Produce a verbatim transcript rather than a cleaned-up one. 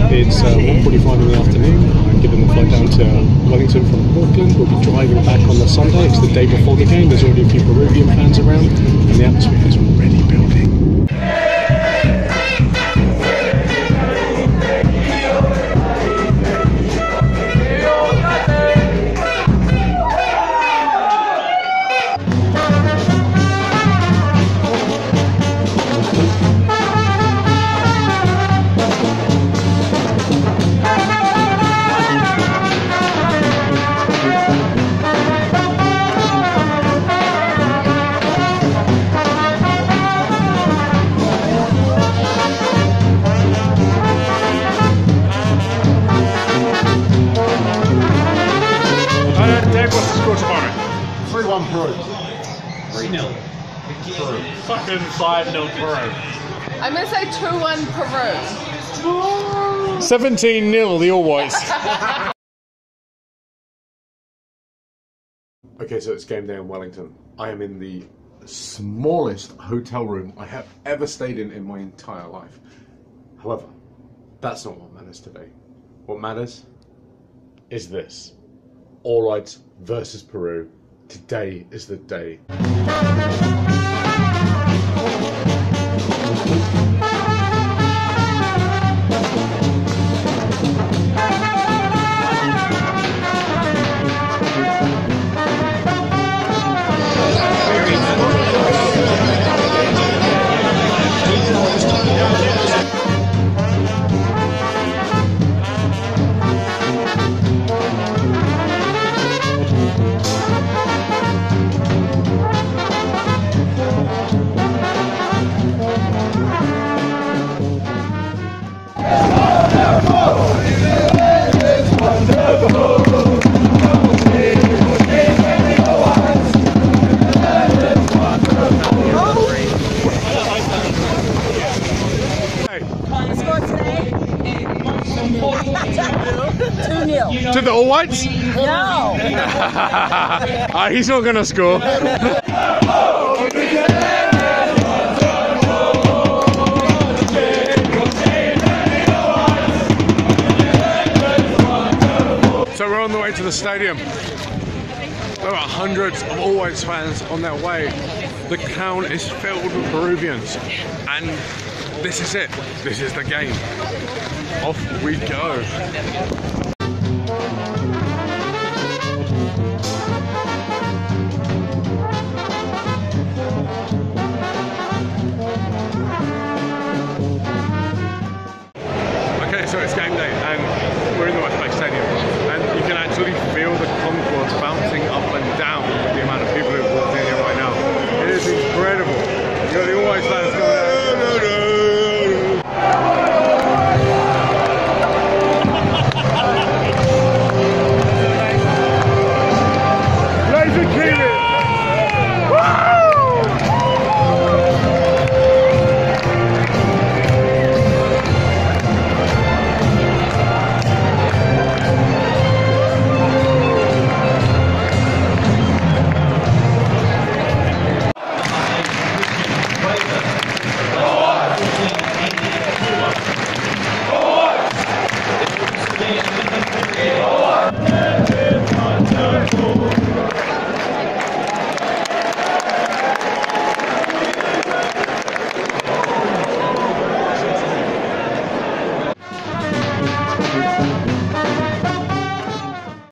It's uh, one forty-five in the afternoon. I'm giving the flight down to Wellington from Auckland. We'll be driving back on the Sunday. It's the day before the game. There's already a few Peruvian fans around, and the atmosphere is already building. three one Peru. three nil. Peru. Fucking five nil Peru. I'm going to say two one Peru. seventeen nil, the All Whites. Okay, so it's game day in Wellington. I am in the smallest hotel room I have ever stayed in in my entire life. However, that's not what matters today. What matters is this. All Whites versus Peru. Today is the day. To the All Whites? No. uh, he's not going to score. So we're on the way to the stadium. There are hundreds of All Whites fans on their way. The town is filled with Peruvians. And this is it. This is the game. Off we go. So it's game day and we're in the West Bay Stadium and you can actually feel the concourse bouncing up and down with the amount of